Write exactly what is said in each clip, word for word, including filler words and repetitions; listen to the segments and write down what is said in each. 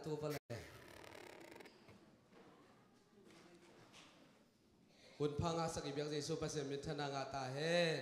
ตัวไปเลยคุณพังอาศักดิ์เบียงเจสุภาษิตมิทนางาตาเฮน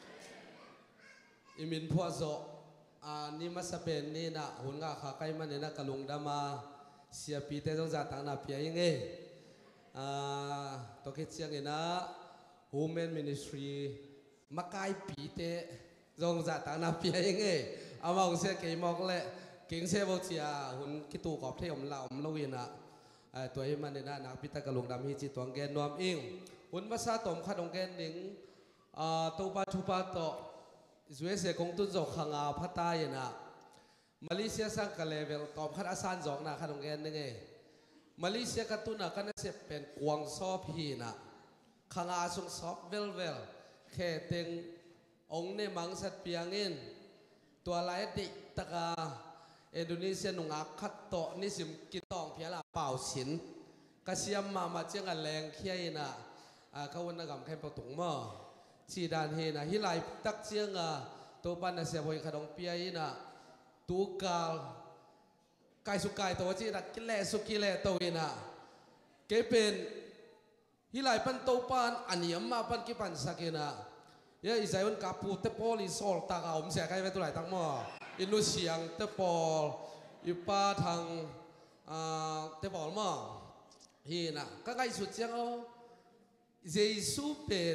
อิมินพัวโซอันนี้มาสเปนนี่นะหุ่นงาขาไกมันเนี่ยนะกะลุงดามาเสียปีเตจงจัดต่างนาเพียงเงอ่าตัวคิดเสียงนะ Women Ministry มาไกปีเตจงจัดต่างนาเพียงเงเอามาองเสียเกี่ยมอกเลยเก่งเสียบเชียหุ่นคิดตูกอบเที่ยวเราอมลวินะตัวให้มันเนี่ยนะนักพิจารณากะลุงดำฮิจิตวังแกนนวมอิงหุ่นภาษาตมขัดองแกนหนิงตัวปัจจุบันโตสวยเสียคงตุ้นจกขังอาพัตตายนะมาเลเซียสังกัดเลเวลตอมขัดอาสานจกนะขัดองแกนนี่ไงมาเลเซียกัตุนนะกันเสียเป็นกวางซอพีนะขังอาสุงซอฟเวลเวลแค่เต็งองค์ในมังสัตเปียงินตัวลายติตะกาอินโดนีเซียนุงอักขัดโตนิสิมกิตองเพียละเป่าสินกระเซียมมามาเจียงกันแรงเคียนะเขาวันนักกำแค่ประตูมั่วชีดานเฮนะฮิไลตักเชียงอ่ะตัวปันน่ะเสียบอยขนมเปียยินะตัวกาลไก่สุกไก่ตัวจีนักกิเลสุกิเลตัวยินะเก็เป็นฮิไลปันตัวปันอันนี้มาปันกิปันสักยินะยาอิสราเอลกับปูเตปอลิโซลตากเอาผมเสียใครไปตัวไหนตั้งมั่วอินโดเซียเตปอลอยู่ป้าทางเตปอลมั่วฮีนะก็ไก่สุดเชียงเอาเยซูเป็น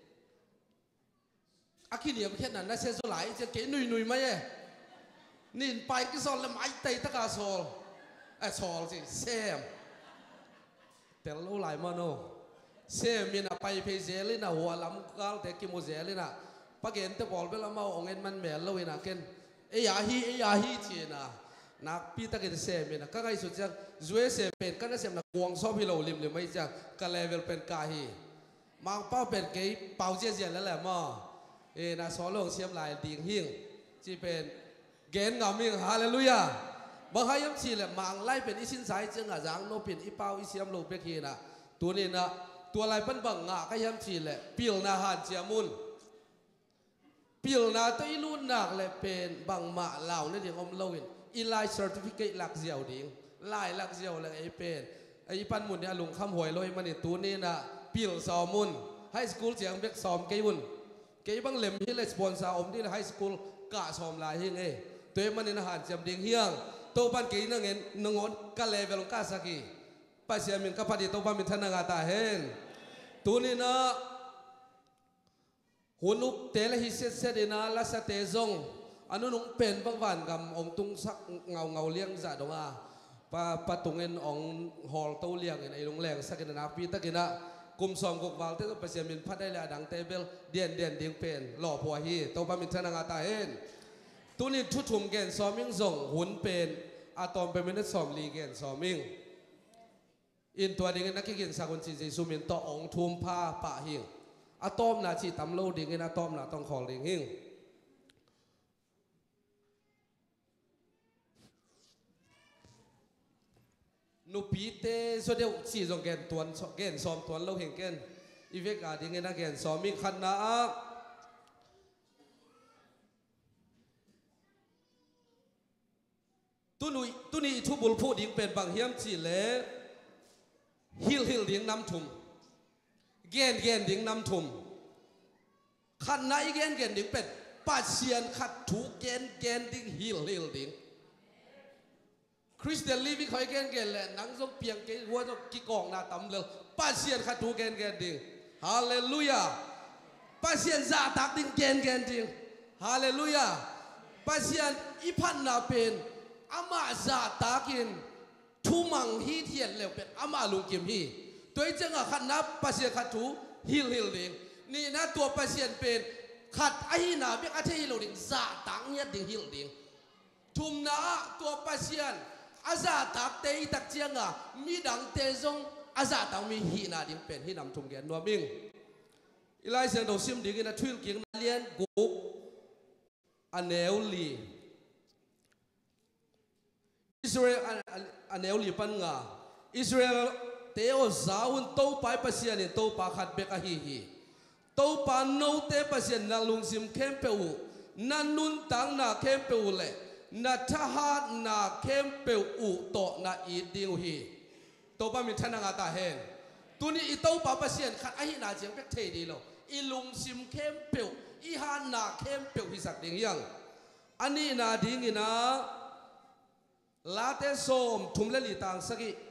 อาคิเนียมแค่นั้นนะเสียสุดหลายจะเก๋หนุ่ยหนุ่ยไหมเอ้นี่ไปก็สอนละไม้เตะตะกาสอลไอ้สอลสิเซมแต่เราหลายมันโนเซมมีน่ะไปเพเซลิน่ะหัวลำก้าวแต่กิโมเซลิน่ะปะเกนแต่บอลเวลามาองเงินมันแม่เราเองนะเกนเอ้ยาฮีเอ้ยาฮีจีน่ะนักปีตะเกนเซมมีน่ะก็ไงสุดจังช่วยเซมเป็นก็น่าเซมน่ะกวงซอบฮิโลลิมหรือไม่จังก็เลเวลเป็นกาฮีมังเป้าเป็นเก๋เป่าเจียเจียแล้วแหละมั่วเอ็นะสอนลงเสียมลายดิ่งหิ่งจีเป็นเกณฑ์งามิงฮาเลลูยาบางครั้งยังชีเลยมังไล่เป็นอิสินสายจึงอ่ะจังโนเป็นอิเป้าอิเสียมลูกเบกีนะตัวนี้นะตัวอะไรเป็นบังงะก็ยังชีเลยปิลนาหันเจียมุนปิลนาตัวอิลุนนักเลยเป็นบังมาเหล่านี่เดี๋ยวอมโลวินอีไลเซอร์ติฟิเคตหลักเจียวดิ่งไล่หลักเจียวเลยไอเป็นไอปันมุนเนี่ยลุงคำหวยลอยมันนี่ตัวนี้นะปิลสอมุนไฮสคูลเสียงเบกสอมเกยุนเกี่ยบังเล็มที่เลสปอนซาอมที่ไฮสคูลกะสอมลายเฮงเอตัวมันในอาหารจำดิ่งเฮียงตัวปันกี่นั่งเงินนงอนกะเลเวลกาสักีปัจเจียมินกับพอดีตัวปันมิทนางาตาเฮงตัวนี้นะหุ่นลุกเตลฮิเซเซดินาลาสเตซงอันนู้นเป็นบางวันกับอมตุงสักเงาเงาเลี้ยงจ่าดงอาปะปะตุงเงินองหอลตัวเลี้ยงไอ้โรงแรมสักกินนาปีตะกินะกุมสอมกุกวาลเทศปัจเจียมินพัดได้แล้วดังเตเบิลเดียนเดียนดิ่งเป็นหล่อผัวฮีตัวปามินทนางาตาเห็นตัวนี้ทุถุมเกนสอมิงส่งหุ่นเป็นอะตอมเป็นมินสอมลีเกนสอมิงอินตัวดิ่งนักกินสักุนจีจีสุมินต่อองทุมผ้าปะหิงอะตอมนาชีตำโลดิ่งอะตอมนาต้องขอดิ่งหิงนูปีเตสุดเดียวสี่จงเกนตัวเกนซ้อมตัวเราเห็นเกนอีเวกาดิ่งนะเกนซ้อมมีขันนะตุนุยตุนีทุบุลพูดดิ่งเป็นบางเฮียมจีเล่ฮิลฮิลดิ่งน้ำทุ่มเกนเกนดิ่งน้ำทุ่มขันนะอีเกนเกนดิ่งเป็นปัจเจียนขัดถูเกนเกนดิ่งฮิลฮิลดิ่งคริสเตียนลีวิคอยเกนเกนแหละนังส่งเปียงเกนหัวส่งกิกองนาตำเลยป้าเซียนขัดถูเกนเกนดิ่งฮาเลลูยาป้าเซียนซาตักดิ่งเกนเกนดิ่งฮาเลลูยาป้าเซียนอีพันนาเป็นอามาซาตักินทูมังฮีเทียนเลวเป็นอามาลุงกิมฮีตัวจังอ่ะขัดนับป้าเซียนขัดถูฮิลฮิลดิ่งนี่นะตัวป้าเซียนเป็นขัดไอ้นาเบียกอาเทฮิลดิ่งซาตักเนี่ยดิ่งฮิลดิ่งทุมนะตัวป้าเซียนอาซาตักเตยตักเจียงอ่ะมีดังเตจงอาซาตักมีหีนาดิ่งเป็นหีนำทุ่งแกนนัวมิงอีไลเซนโดซิมดิ่งนะทวิลกิ่งเลียนกุกอันเนลลีอิสราเอลอันเนลลีปันงาอิสราเอลเตโอซาอุนโตไปปัสเซียนโตปาขัดเบกะฮีฮีโตปานโนเตปัสเซียนนังลุงซิมเข้มเปอูนันนุนตังนาเข้มเปอูเล่นัทฮัดนาเข้มเปวอุโตนาอีดิวฮีตัวป้ามีท่านงาตาเห็นตัวนี้อีตัวป้าเปเสียนขัดไอ้นาเจียงเป็กเทดีโลอีลุงซิมเข้มเปวอีฮันนาเข้มเปวฮิสักดิ่งยังอันนี้นาดิ่งนะลาเตโซมทุ่มเลลีตังสักิ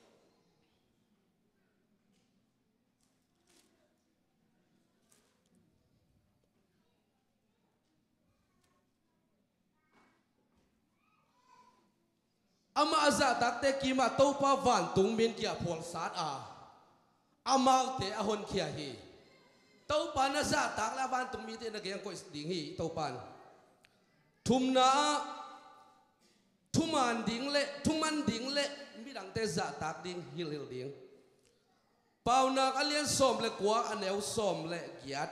อามาจะตักเตกีมาโตปาวันตุงมินเกียพวงสาดอาอามาเตอหนเขียฮีโตปานาจะตักละวันตุงมีเตนักยังก็ดิ่งฮีโตปานทุมนาทุมันดิ่งเละทุมันดิ่งเละมีดังเตจะตักดิ่งฮิลฮิลดิ่งเป่านักอเลียนสมเละกว่าอันเอวสมเละเกียด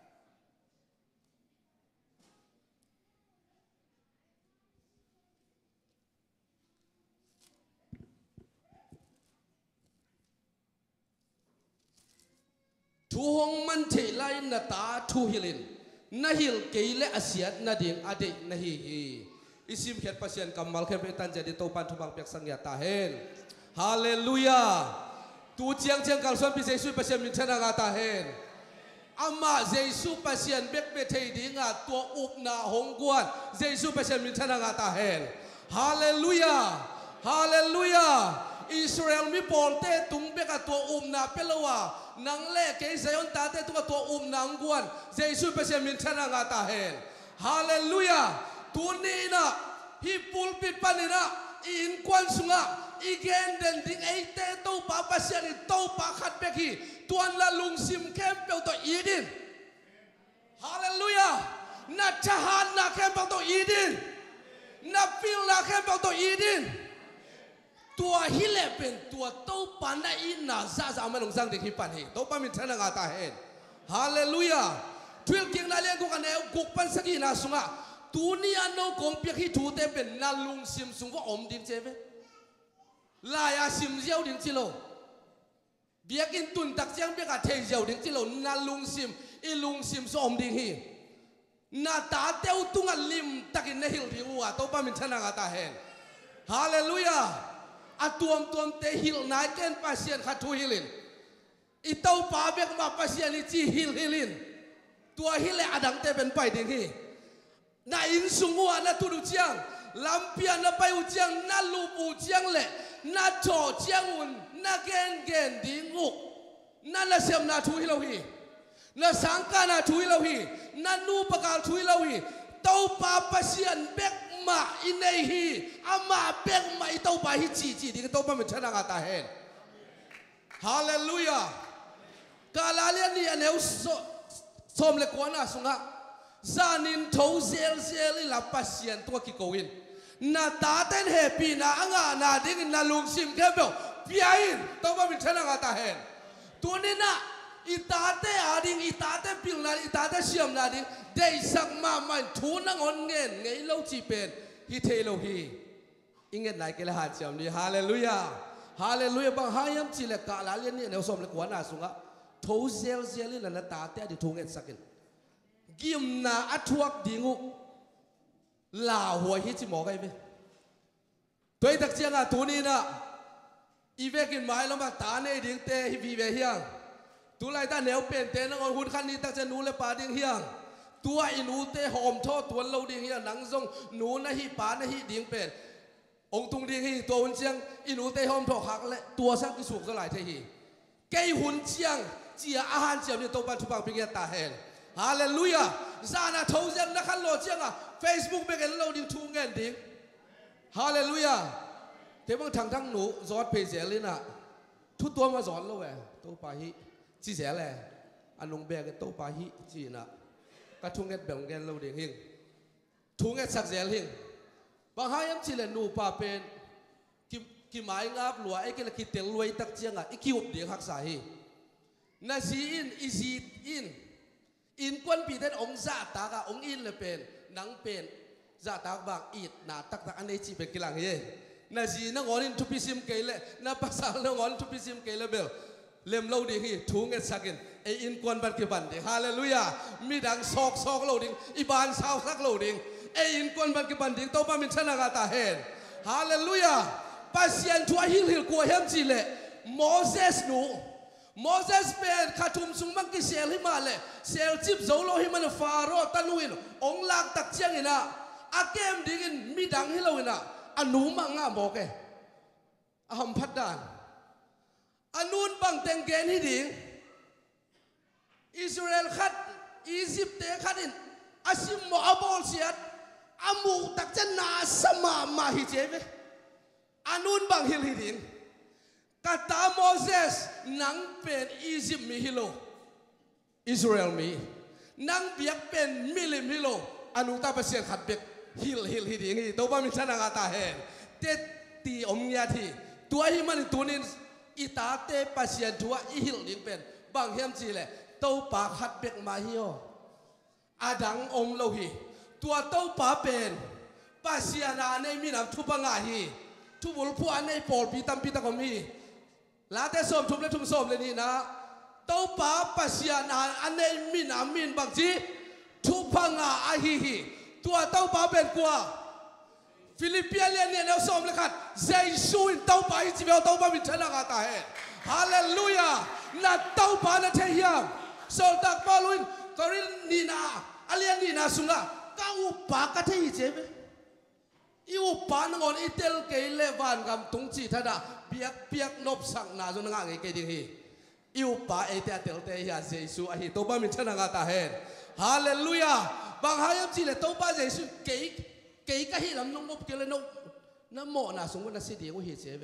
ทูหงมันเทไลนาตาทูฮิลินนาฮิลเกยเลอาเซียนาดิ่งอดีนาฮิฮีอิสิมเขียนปัสยันกำมัลเขียนเป็นตันจะได้โตปันทุบังเปียกสังยาตาเห็นฮาเลลูยาตูเจียงเจียงกัลส่วนพิเศษสุปัสยันมิชนางาตาเห็นอามาเจสุปัสยันเบกเบเทดิ่งาตัวอุบนาหงกวนเจสุปัสยันมิชนางาตาเห็นฮาเลลูยาฮาเลลูยาอิสราเอลมีโปลเตตุงเบกตัวอุบนาเปลวานังเล่เกยเซยอนตาเตตัวตัวอุบนางกวนเจสุปัสยันมิชนางาตาเห็นฮาเลลูยาตัวนี้นะฮิปุลปิดปันนี่นะอินควันสุงะอีเกนเดนดิ้งไอเตโตปาปัสยานิโตปาขัดเบกีตัวนั้นลุงซิมเข้มเปลตัวอีดินฮาเลลูยานัทฮานนักเข้มเปลตัวอีดินนับฟิลนักเข้มเปลตัวอีดินตัวฮิเลเป็นตัวโตปันได้อินนาซาซาไม่ลงสังเด็กฮิปันฮีโตปามิทนางาตาเห็นฮาเลลูยาทุกอย่างนั่นเองกูกันเอวกุปันสกีนาสุงะตัวนี้อันโนกงเปียกที่ถูเต็มเป็นนาลุงซิมสุงว่าอมดินเจเวลายาซิมเจียวดินจิโลเบียกินตุนตักเจียงเบียกาเทเจียวดินจิโลนาลุงซิมอีลุงซิมสุอมดินฮีนาตาเตียวตุงอันลิมตักินเนหิลดิวัวโตปามินชนางาตาเห็นฮาเลลูยาอัตัวมตัวมเตหิลนายเกนปัสเซียนขัดทุฮิลินอีเต้าป่าเบียกมาปัสเซียนอีจีฮิลฮิลินตัวฮิเลอดังเตเป็นไปดินฮีนาอินสุงวัวนาตุดุเจียงลำเปียนาไปอุเจียงนาลูปูเจียงเละนาโจเจียงอุนนาเกนเกนดิงูนาละเสียมนาทุยเราฮีนาสังกานาทุยเราฮีนานูปะกาลทุยเราฮีเต้าปาปัสยันเบกมาอินเนฮีอามาเบกมาอีเต้าปาฮิจีจีดิเต้าปามันชนะกาตาเห็นฮาเลลูยากาลาเลียนี่อันเอวสมเล็กกว่าน่าสุงะซานินทูเซลเซลลาปัสยันตัวกิโกวินนาตาเต้นเฮปีนาอ่างนาดิ่งนาลุงซิมแค่เบลพี่อินตัวว่าเป็นชนะกาตาเห็นตัวนี้นะอีตาเตอาดิ่งอีตาเตปิลนาอีตาเตเชียมนาดิ่งได้สักมามันทูนังอนเงินไงเล่าจีเป็นฮิเทโลฮีอิงเงินไหนกันละหาเชียมนี่ฮาเลลูยาฮาเลลูยาบางหายัมจีเล็กกาลาเลียนนี่เนวสมเล็กกว่าน่าสุงะทูเซลเซลลาตาเตอดิทูเงินสักกันกิมนาอัทวักดิงูลาหัวฮิจิหมอไงเว้ยตัวตักเจียงอ่ะตัวนี้นะอีเวกินไม้แล้วมาตาเนี่ยดิ่งเตะฮิวีเวียงตัวไรตาเหนียวเป็นเตะนังหุ่นคันนี้ตักจะนูเลปาดิ่งเฮียงตัวอินูเตะหอมทอดตัวเราดิ่งเฮียงหนังทรงหนูนะฮิปานะฮิดิ่งเป็นองตุงดิ่งฮีตัวหุ่นเจียงอินูเตะหอมทอดหักและตัวสักที่สุกก็หลายเทฮีแกหุ่นเจียงเจียอาหารเจียมเนี่ยตัวปันทุบังเป็นแกตาเห็นฮาเลลูยาซานาทูเซนนักขันโลเจียงอ่ะเฟซบุ๊กเป็นกันเราดิ่งทูเงินดิ่งฮาเลลูยาเทบังทางทั้งหนูสอนเพจเสียเลยนะทุกตัวมาสอนเราแหวตัวปาฮิจีเสียแหละอันลงแบกตัวปาฮิจีน่ะกระทุ่งเงินแบ่งเงินเราดิ่งหิงทุ่งเงินสักเสียหิงบางหายังจีเลนูปาเป็นกิกิหมายงับหลัวไอ้กิเลกิเตลรวยตักเจียงอ่ะไอ้คิวเดียงหักสาฮีนาซีอินอีซีอินอินควันปีเต้นองซาตากะองอินเลยเป็นหนังเป็นซาตากบางอิดนาตักตักอันนี้จีเป็นกิลังเย่นาซีนังอนินทุพิซิมเกลนาภาษานังอนินทุพิซิมเกลเบลเล่มเล่าดีฮีทุ่งเงินสักกินไออินควันบัดกิบันดิฮาเลลูยามีดังซอกซอกเล่าดิอีบานสาวสักเล่าดิไอเอินคนบันกิบันดิ้งโตปามินชนะกาตาเฮนฮาเลลูยาปัสยันทัวฮิลฮิลกัวเฮมจีเลโมเสสนูโมเสสเป็นขัดทุมสุงมังกิเซลฮิมาเลเซลจิบโซโลฮิมันฟาโรตันุอินองลากตักเชียงอินะอาเกมดิ้งมีดังฮิโลอินะอนุมังงาบอกเออหัมพัดดานอนุนบังเตงเกนฮิดิ้งอิสราเอลขัดอียิปต์เตะขัดอินอาซิมโมอาบอลเสียดอามูตักจะนาสมามาฮิเจเวอนุนบังฮิลฮิดิ้งกาตาโมเสสนังเป็นอียิปต์มีฮิโลอิสราเอลมีนังเบียกเป็นมิลิมฮิโลอนุตาเปเซียนขัดเบียกฮิลฮิลฮิดิ้งฮีตัวบ้ามิชนะกาตาเฮนเตตีอมยาทีตัวฮิมันตัวนี้อิตาเตเปเซียนทัวอิฮิลดิ้งเป็นบางเฮมจีเลตัวปากขัดเบียกมาฮิโออาดังอมโลฮีตัวตัวปาเป็นเปเซียนาในมินามทุบังอาฮีทุบุลพัวในปอลปีตัมปีตะคอมีลาเตสอมทุบและทุมสอมเลยนี่นะเต้าป้าปัสยานาอันนี้มินามินบางทีทุพังอาอาฮีฮีตัวเต้าป้าเป็นกว่าฟิลิปปินส์เนี่ยเราสอมเลยครับเจสุนเต้าป้าอีจิเบลเต้าป้ามิชนะกาตาเฮฮาเลลูยานัดเต้าป้านัดเทียมโซลตักบอลุนกอรินนีนาอาเลียนีนาสุงะก้าวป้ากัทอีเจเบอีอุปานงอนอิเตลเกเลวานกำตุงจีทัดาเปียกเปียกนบสังนาจนงางเกดิฮีอีอุปาเอเตเตลเตยาเจสุอหิตัวบ้ามิชนะกาตาเฮนฮาเลลูยาบางหายมจีเลตัวบ้าเจสุเกยเกยก็ฮิลำนงนบเกลนบน้ำหมอนาสงวนนาสิเดียวหิเจเบ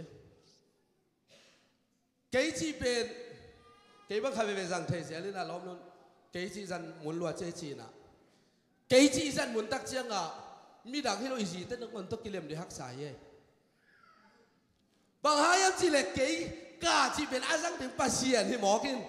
เกยจีเป็นเกยบางใครเป็นสังเทเสียเลยนะล้อมนู้นเกยจีจันมุนลัวเจจีนะเกยจีจันมุนตักเจียงอ่ะมีดังให้เราอีจีแต่นักมันต้องกิเลมดีฮักษาเย่บางหายามจีเล็กเก๋กาจีเป็นอาสังถึงปัสเซียนที่หมอกิน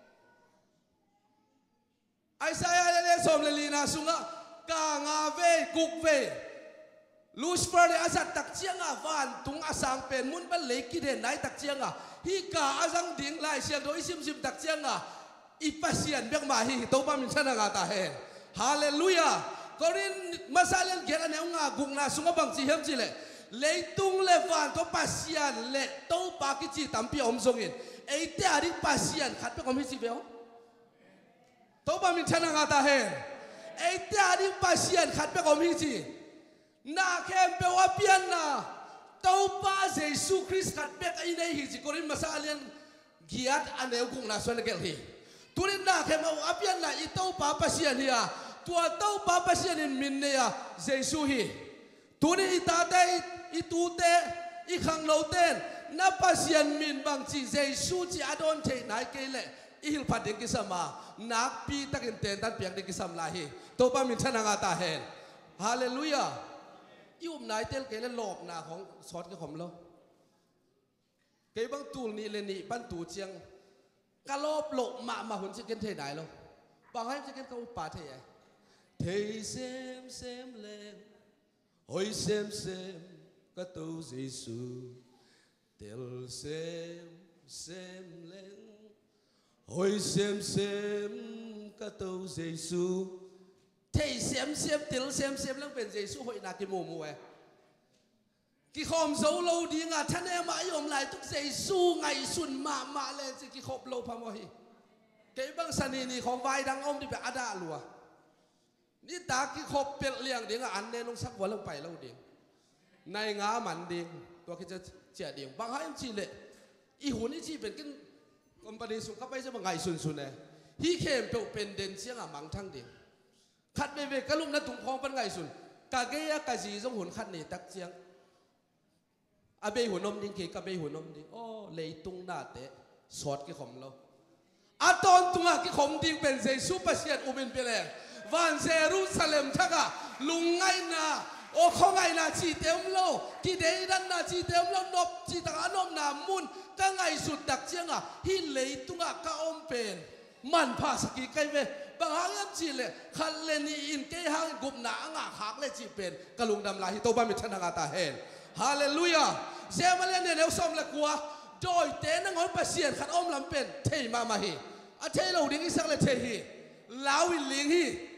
ไอ้สายอะไรสมเลลีนาสุงะกางาเวกุกเวลูสเฟอร์เลยอาสัตตักเชียงอ่ะวันตุงอาสังเป็นมุนบันเล็กกิเดนไหนตักเชียงอ่ะฮีกาอาสังดิ่งไล่เชียงโดยซิมซิมตักเชียงอ่ะอีปัสเซียนเบียกมาฮีตัวบ้ามินชนะกาตาเฮฮาเลลูยาก็รินมาซาเลนเกียร์เนี่ยงากุงนาสุงะบางจีเฮมจีเลยเลยตุงเลวันตัวปัสยานเละตัวปากิจิตัมปีอมทรงอินไอ้เตอริปัสยานขัดไปกับมิจิเบลตัวปามิชนะกาตาเฮไอ้เตอริปัสยานขัดไปกับมิจินาเข้มเปว่าเปียนนาตัวปาเจสุคริสขัดไปกับไอ้เนี่ยฮิจิก็รินมาซาเลนเกียร์อันเดียวกุงนาส่วนเกลฮีตัวนี้นาเข้มว่าเปียนนาไอ้ตัวปาปัสยานเฮียตัวตัวปาปัสยานมินเนียเจสุฮีตัวนี้อิตาเตอีตูเตอีขังโลเตนนับปัสยันมินบางจีเจสูจีอดอนเทนายเกลอีหิลพัดเด็กกิสมานักปีตักินเตนตันเปียงเด็กกิสมลาฮีตัวป้ามินชนะกาตาเฮนฮาเลลูยาอีอุมนายเตลเกลหลอกนาของสอดกับผมแล้วเกบังตูนี่เลนี่ปันตูเจียงกะลบหลกมามาหุ่นจะกินเทนายแล้วบางให้จะกินเขาป่าเทยเทเซมเซมเลงโอ้ยเซมเซมก็ตัวเจสุเตลเซมเซมเลงโอ้ยเซมเซมก็ตัวเจสุเทเซมเซมเตลเซมเซมแล้วเป็นเจสุหอยนักกิโมมัวกิขอมโซโลดีงาท่านเอมาอยมไหลทุกเจสุไงสุนมามาเลยสิกิขบโลพามหิเก็บบังสนีนี่ของไวดังอมที่เป็นอาดาลัวนี่ตากิขบเป็นเลี้ยงเดียงอันเนนลงสักวันลงไปแล้วเดียงในงามันเดียงตัวคิดจะเจียเดียงบางครั้งจีเละอีหุ่นนี่จีเป็นกันกรมปฏิสุขเข้าไปจะมาไงสุนสุนเลยฮีเข้มเป็นเด่นเสียงอ่ะมังทั้งเดียงขัดเบเบกะลุมนั่นถุงพองเป็นไงสุนกะเกียกะจีจงหุ่นขัดนี่ตักเจียงอาเบยหุ่นนมดิ้งเกกะเบยหุ่นนมดิ้งโอ้เลยตุงหน้าเตะสอดกิขมเราอาตอนตุงอ่ะกิขมดิ้งเป็นเจสุปัสเซียนอุบินเปล่าวันเซรูซาเล็มทักอะลุงไงนะโอ้เขาไงนะจีเต็มโลกิเดดันนะจีเต็มโลนบจีตะนมนามุนก็ไงสุดดักเชียงอะฮิเลยตุงอะก็อมเป็นมันภาสกีไกเวบางครั้งจีเลยคันเลนีอินเกย์ฮังกุบหนาอ่ะหักเลยจีเป็นกะลุงดำลายฮิโตบ้ามิชนะกาตาเฮนฮาเลลูยาเซมาเลเนี่ยเลี้ยวซ้ำละกัวโดยเตนังหอยปัสเซียนขัดอมลำเป็นเทมามาฮีอะเทเราดิ้งอีสักเลยเทฮีลาวิลิงฮี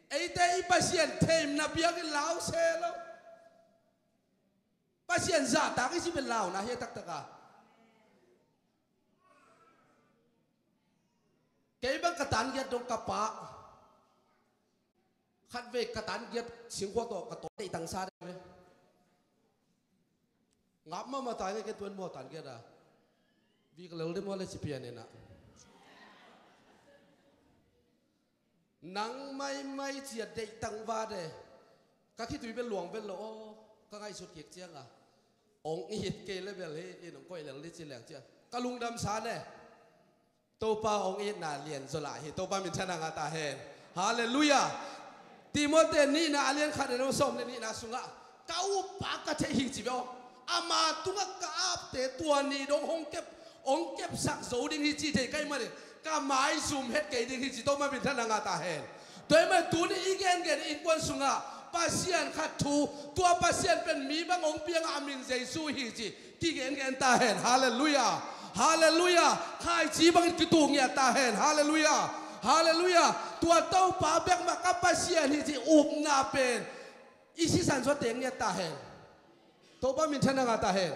ấy thế pasien thêm na bia cái lão xe lo pasien giả ta cái gì bên lão na hết tắc tắc à cái băng cái tán giết trong cặp bạ khát về cái tán giết sinh hoạt tổ cái tổ này tăng xa đấy ngáp mà mà tại cái tuần mua tán giết à vì cái lâu đấy mua lấy chip này nè nắng may may chiết để tăng va đấy các khi tụi bên luồng bên lỗ các ngay sụt kiệt chiang à ông ít kê lên bên đấy yên ông coi là lấy chiên lẹng chưa các lung đâm sáng này tô pa ông ít nà liền rồi lại thì tô pa mình chân hàng ta hèn hallelujah Timothy ni na alien khát để nó sống lên ni na sung à cao pa cái thế hình gì vậy ama tung cái áp để tuần ni đông hong kép ông kép sạc dấu đinh hình gì thế cái mà này cả máy zoom hết cái đinh hình gì tô pa mình chân hàng ta hèn tôi mà tu ni igen gen in quan sung à pasien khát thu tua pasien bên mỹ bang ông piang amin Giêsu hình gì kỳ gen gen ta hèn hallelujah Hallelujah khai chí bằng cái tù nghe ta hèn Hallelujah Hallelujah tua tàu pa bẹc mà các pasien thì chỉ ụp na pen isi sản xuất tiếng nghe ta hèn tàu pa mình thân nga ta hèn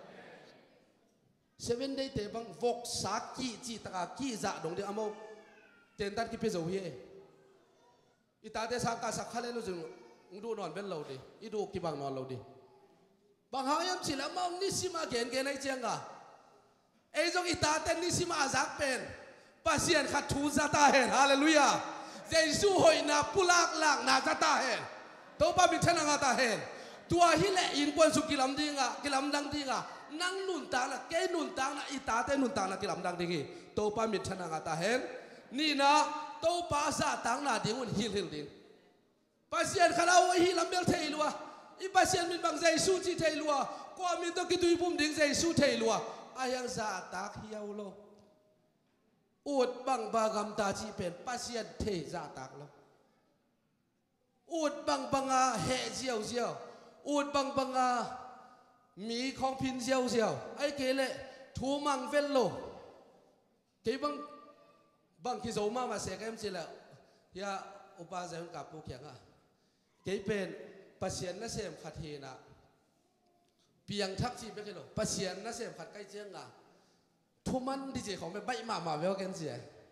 seven day te bang vok sa ki chi ta ki dạ dong de amo ten tat ki pe zo hi ita te sang ka sak khale lo jung ndu non ben lo di idu ki bang non lo di bang hayam chila mong ni sima gen gen ai chang à ấy giống ita tên ni sima azak pen pasien khát thu zata hen hallelujah Giêsu hồi na pulak lang na zata hen to pa bi thana ngata hen tua hi le in pon su kilam dinga kilam dang dinga nang nun ta na ke nun ta na ita te nun ta na kilam dang dingi to pa mi thana ngata hen ni na to pa sa tang na dingun hil hil ding pasien khala hi lam bel thei lua i pasien min bang Giêsu chi thei lua ko min to ki tui pum ding Giêsu thei lua ayang za tak hiao lo ut bang bagam ta chi pen pasien the za tak lo ut bang banga he jiao jiao ut bang banga mi khong pin jiao jiao ai ke le thu mang vel lo ke bang bang ki zo ma ma se kem chi la ya upa za ka pu kyang a ke pen pasien na sem khat he na piang thắc chi biết cái đâu, pasien nó xem phạt cái chiếng à, thu man đi chỉ không biết bay mà mà véo cái gì,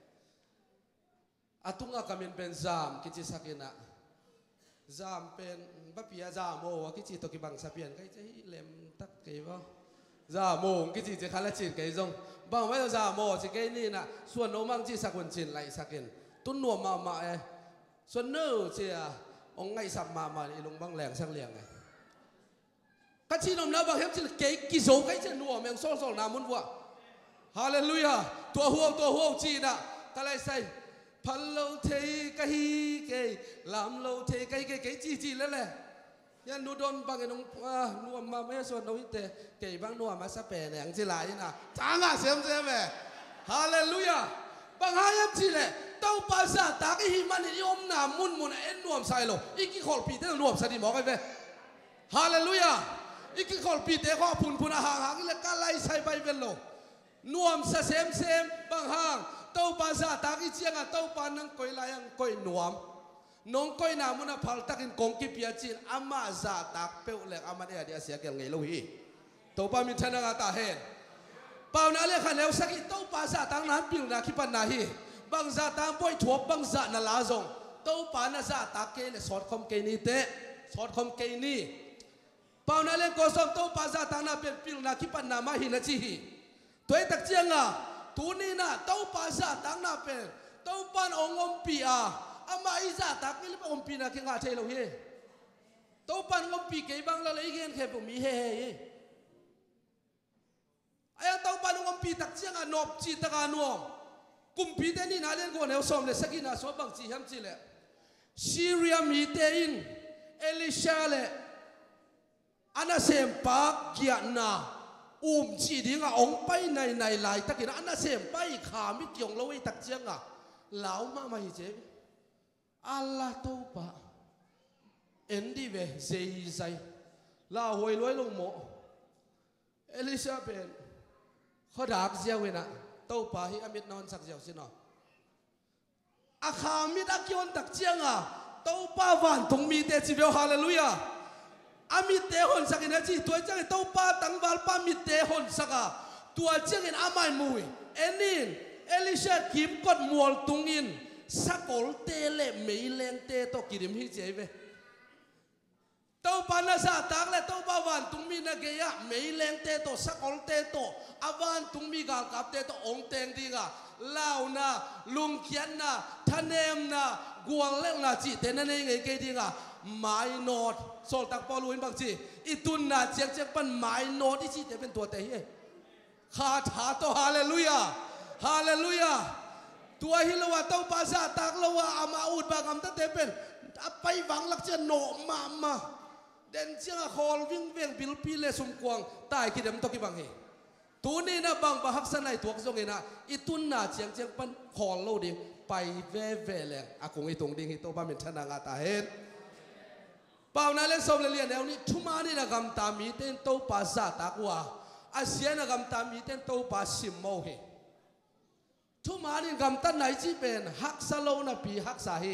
à tung à cầm pen jam cái chi sakin à, jam pen bắp pia jam ô cái chi tôi cái bằng sapian cái chi lem tắc cái vào, jam ô cái chi chỉ khá là chín cái giống, bằng mấy jam ô chỉ cái này nè, xuân nấu mang chi sakun chín lại sakin, tuân nuông mà mà, xuân nấu chỉ à, ông ngay sập mà mà đi lùng băng lẻng sang lẻng này. Các chị nông nào bằng hết chỉ cái cái dấu cái chân nua mình so so nào muốn vua hallelujah tua huo tua huo chi nè ta lại say phật lâu thế cái cái làm lâu thế cái cái cái chi chi lên này nhân nu đôn bằng cái nông nua mà mấy số nông thế cái bằng nua mà sắp bè này anh chỉ lại nè chẳng à xem xem về hallelujah bằng hai em chỉ này tao ba sa ta cái hi man ni om na mun mun en nuam sai lo iki khol pi te nuam sa di mo cái về hallelujah iki khol pi te kho phun phun hang hang le ka lai sai bai vel lo nuam sa sem sem bang hang tau pa sa ta ki chiang a tau pa nang koi lai ang koi nuam nong koi na mun a phal takin kong ki pia chin ama za tak pe le ama dia dia sia kel ngei lo hi tau pa min thana nga ta hen pau na le khan leu saki tau pa sa tang na pil na ki pan na hi bang za tang poi thuop bang za na la zong tau pa na za ta ke le sort khom ke ni te sort khom ke ni Pau na lên cô sông tàu pa ra tang na bên pil na kipan na ma hi na chi hi, tôi tak chiang à, tu ni na tàu pa ra tang na bên tàu pan ong om pi à, ama i ra tak ni le om pi na ki nga thei lo hi, tàu pan om pi ke bang la lấy gen khe bum mi he he, ai tàu pan om pi tak chiang à nop chi tak à nuom, kum pi te ni na lên cô neo som le sakina so bang chi ham chi le, Syria mi te in, Elisha le ana sem pa kia na um chi ding a ong pai nai nai lai takina ana sem pai kha mi kyong lo tak chiang a lau ma ma hi che Allah to pa endi ve sei sai la hoi loi lo mo Elizabeth kho dak jiao we na to pa hi amit non sak jiao sin no a kha mi da kyon tak chiang a เต้าป้าวันตรงมีเตจิเวลฮาเลลูยาอามีเตหอนสักนะจีตัวจังเต้าป้าตั้งวาลป้ามีเตหอนสักตัวจังอาไม่มวยเอ็นินเอลิชาคิมกดมัวตุงอินสักอลเตเลไม่เลงเตโตกิริมฮิเจเวเต้าป้าน่าจะตักเลยเต้าป้าวันตรงมีนักเกียร์ไม่เลงเตโตสักอลเตโตอาวันตรงมีกากับเตโตองเตงดีกาลาวนะลุงเขียนนะทนเนมนะกวางเล็กนะจีเตนั่นเองไงเกดีกาไม้โนดโซลตักปอลุยบางจีอีตุนนะเจียงเจียงเป็นไม้โนดที่จีเตเป็นตัวเตะคาถาโตฮาเลลูยาฮาเลลูยาตัวฮิลวะเต้าภาษาตักลวะอามาอุดบางคำตั้งแต่เป็นไปวังลักเจโนมามาเด่นเจียงคอลวิ่งเวียงบิลปีเลสมกวางตายคิดเดมตกิบังเฮตัวนี้นะบางบางฮักษณะตัวก็ส่งเองนะอีตุนน่ะเจียงเจียงเป็นคอลโลดิ่งไปเว่เว่แหลงอากงไอตรงดิ่งไอตัวบ้านเป็นชนะงาตาเห็นเปล่านะเล่นสมเรียนแล้วนี่ทุมานี่นะกำตามีเต้นตัวภาษาตากว่าอาเซียนนะกำตามีเต้นตัวภาษิมโมเฮทุมานี่กำตันไหนจีเป็นฮักสโลนะปีฮักสาเฮ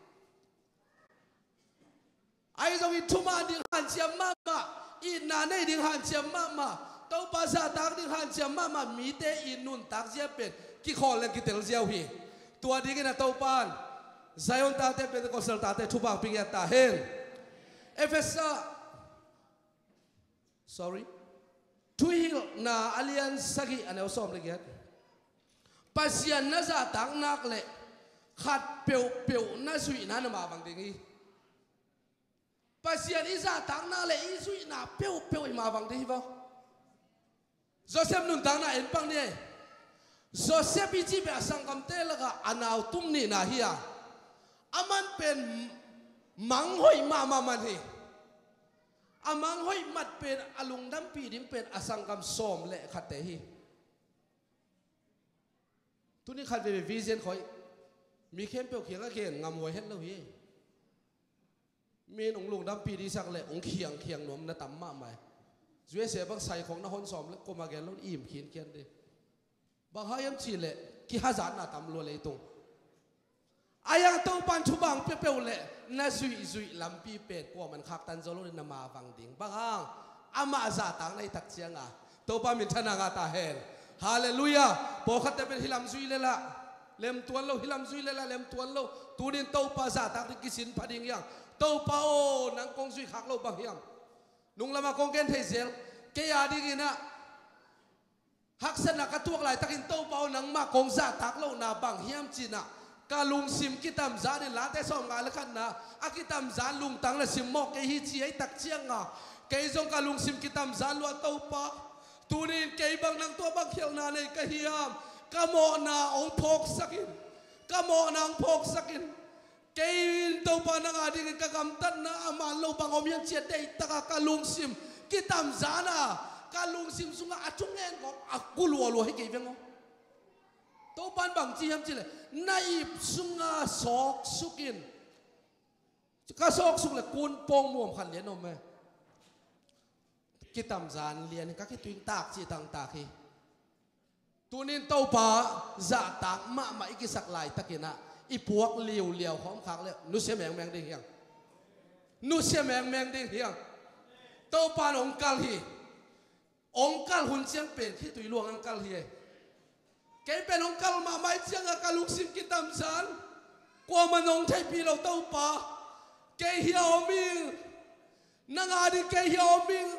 ไอ้ตรงนี้ทุมาดิ่งหันเชียมมามาอีนาเนดิ่งหันเชียมมามาตัวภาษาตักดิ่งหันเชียมมามามีเตอินนุนตักเจียเป็นกี่คนเลยกี่เตลเจียวฮีตัวดิ่งนะตัวปานไซออนตาเตเป็นก็เซลตาเตทุบางปิงยาตาเฮนเอฟเอสอะ sorry ทุยนาอเลียนสกีอันนี้เอาซ้อมเลยเกียรติปัสยันน่าจะตั้งนักเลยขัดเปียวเปียวน่าสุยน่ามาบางทีปัสยันอิจาตั้งนักเลยอิสุยน่าเปียวเปียวมาบางทีบ่โจเซฟนุ่นตั้งนักเอ็นปังเนี่ยโจเซฟอีจีเบสังคำเตลก็อันเอาตุ้มนี่นะเฮียอามันเป็นมังหอยมามามันเฮอามังหอยมัดเป็นอลุงดำปีดิมเป็นอสังคำส้มเละขัดเตฮีทุนี้ขัดเป็นวิเซนคอยมีเข้มเปียวเขียงก็เขียงงามวยเห็นแล้วเฮีมีองลุงดำปีดิสักเละองเขียงเขียงหนุ่มน่ะต่ำมากไหมช่วยเสียบางใส่ของนครสมแล้วก็มาแกนแล้วอิ่มขีนเขียนดิบางหายมชีเละกี่ฮาจานน่ะต่ำรัวเลยตรงอายังตัวปันชุบังเปรี้ยวเละน่าซุยซุยลำปีเป็ดกว่ามันขักตันโจโลนมาฟังดิ่งบางครั้งอามาซาตังในตักเชียงอ่ะตัวปันมินทนางาตาเฮนฮาเลลูยาพอขัดแต่เป็นฮิลัมซุยเลยละเล็มตัวเราฮิลัมซุยเลยละเล็มตัวเราตัวนี้ตัวปันซาตังที่กิสินพัดิ่งยังตัวปันโอนังกงซุยขักเราบางยังนุ่งละมากงเกนเทเซลเกียร์ดิ่งนะฮักษณะกระตัวไหลตะกินตัวปันนังมากงซาตักเราหน้าบางเฮียมจีน่ะกาลุงซิมกิตามจานี่ลาแต่สองงานละกันนะอากิตามจานลุงตังละซิมมอกเกฮิจีไอตักเชียงอ่ะเกยจงกาลุงซิมกิตามจานลัวเต้าปะตูนี่เกยบางนังตัวบางเขียวนาในกะเฮียมกะโมนาองพกสักินกะโมนางพกสักินเกยเต้าปะนังอาดิกะกำตันนะอามาโลบางอมยังเจียดได้ตะกะลุงซิมกิตามจานะกาลุงซิมสุงอาจุงเงินของอากุลัวลัวให้เกยเวงอ๋ตัวปันบางจีฮัมจีเลยนายสุงาสอกสุกินก็สอกสุกเลยกุนปองม่วงขันเลี้ยนอมไหมกิตามจานเลี้ยนก็คิดตัวตากจีตังตาคีตัวนี้ตัวป่าจะตากมามาอีกสักลายตะกินะอีพวกเลี้ยวเลี้ยวหอมคักเลยนุเสียแมงแมงดิ่งเฮียงนุเสียแมงแมงดิ่งเฮียงตัวป่าองค์กาลฮีองค์กาลหุ่นเชียงเป็นที่ตุยลวงองค์กาลฮีเกยเป็นองค์กาลมาไม่เชียงกับลุกซิมกิตามจานกว่ามันองค์ใช้ปีเราเต้าป่าเกยเฮียอมิงนางอาดิเกยเฮียอมิง